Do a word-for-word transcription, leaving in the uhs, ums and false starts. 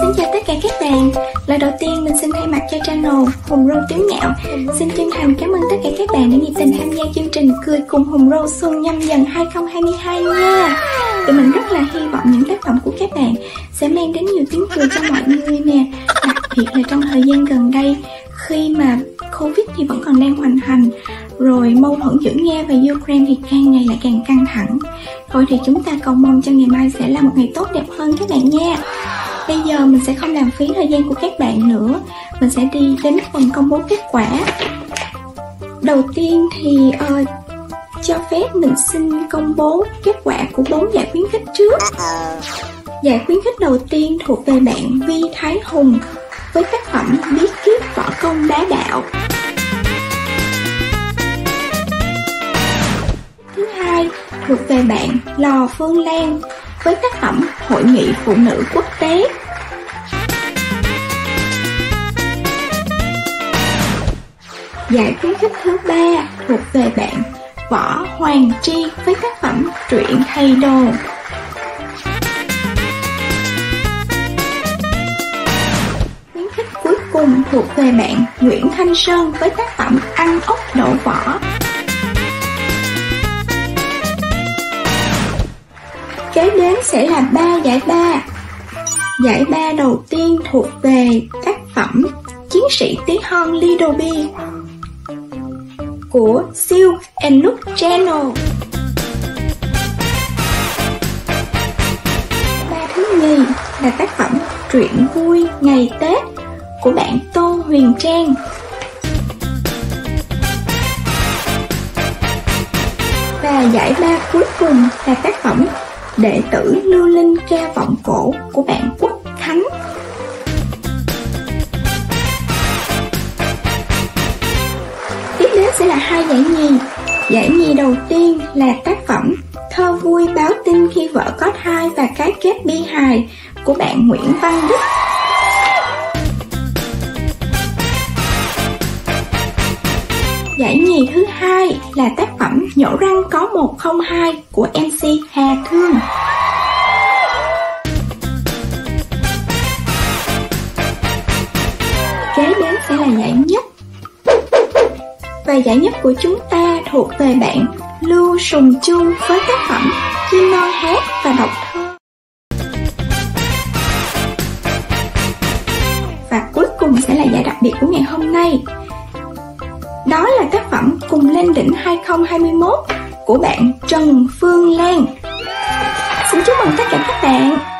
Xin chào tất cả các bạn. Lời đầu tiên mình xin thay mặt cho channel Hùng Râu Tiếu Ngạo xin chân thành cảm ơn tất cả các bạn đã nhiệt tình tham gia chương trình Cười Cùng Hùng Râu Xuân Nhâm Dần hai không hai hai nha. Tụi mình rất là hy vọng những tác phẩm của các bạn sẽ mang đến nhiều tiếng cười cho mọi người nè. Đặc biệt là trong thời gian gần đây, khi mà Covid thì vẫn còn đang hoành hành, rồi mâu thuẫn giữa Nga và Ukraine thì càng ngày lại càng căng thẳng. Thôi thì chúng ta cầu mong cho ngày mai sẽ là một ngày tốt đẹp hơn các bạn nha. Bây giờ mình sẽ không làm phí thời gian của các bạn nữa, mình sẽ đi đến phần công bố kết quả. Đầu tiên thì uh, cho phép mình xin công bố kết quả của bốn giải khuyến khích trước. Giải khuyến khích đầu tiên thuộc về bạn Vi Thái Hùng với tác phẩm Bí kíp võ công bá đạo. Thứ hai thuộc về bạn Lò Phương Lan với tác phẩm Hội nghị Phụ nữ Quốc tế. Giải khuyến khích thứ ba thuộc về bạn Võ Hoàng Tri với tác phẩm Truyện Thầy Đồ. Khuyến khích cuối cùng thuộc về bạn Nguyễn Thanh Sơn với tác phẩm Ăn ốc đổ vỏ. Kế đến sẽ là ba giải ba. Giải ba đầu tiên thuộc về tác phẩm Chiến sĩ tí hon Little Bee của Siêu and Look Channel. Ba thứ nhì là tác phẩm Truyện Vui Ngày Tết của bạn Tô Huyền Trang. Và giải ba cuối cùng là tác phẩm Đệ tử Lưu Linh Ca Vọng Cổ của bạn Quốc Khánh. Tiếp đến sẽ là hai giải nhì. Giải nhì đầu tiên là tác phẩm Thơ Vui Báo Tin Khi Vợ Có Thai và Cái Kết Bi Hài của bạn Nguyễn Văn Đức. Giải nhì thứ hai là tác phẩm Nhổ Răng Có một không hai của em xê Hà Thương. Kế đến sẽ là giải nhất. Và giải nhất của chúng ta thuộc về bạn Lưu Sùng Chu với tác phẩm Chim Non Hát và Đọc Thơ. Và cuối cùng sẽ là giải đặc biệt của ngày hôm nay. Đó là tác phẩm Cùng Lên Đỉnh hai không hai mốt của bạn Trần Phương Lan. Xin chúc mừng tất cả các bạn.